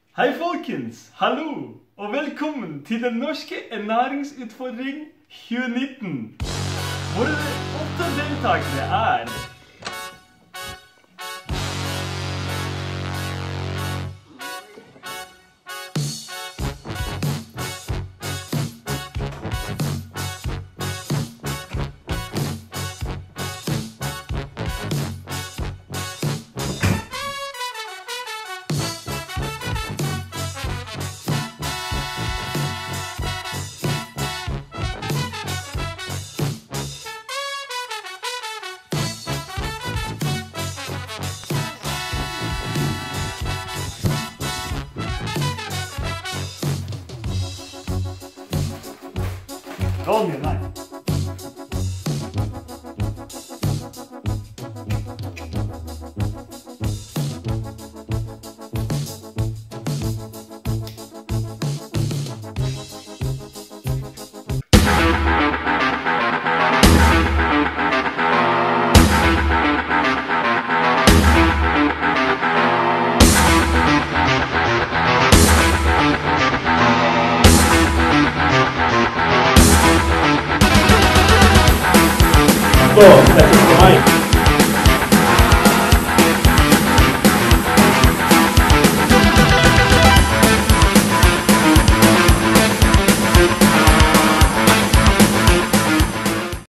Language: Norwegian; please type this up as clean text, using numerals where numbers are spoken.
Hei folkens, hallo og velkommen til den norske ernæringsutfordring 2019. Våre 8 deltakere er Ronny, nei. That's right.